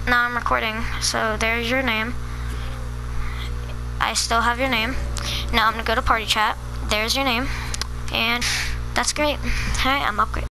now I'm recording, so there's your name. I still have your name. Now I'm gonna go to party chat. There's your name, and that's great. Alright, I'm upgraded.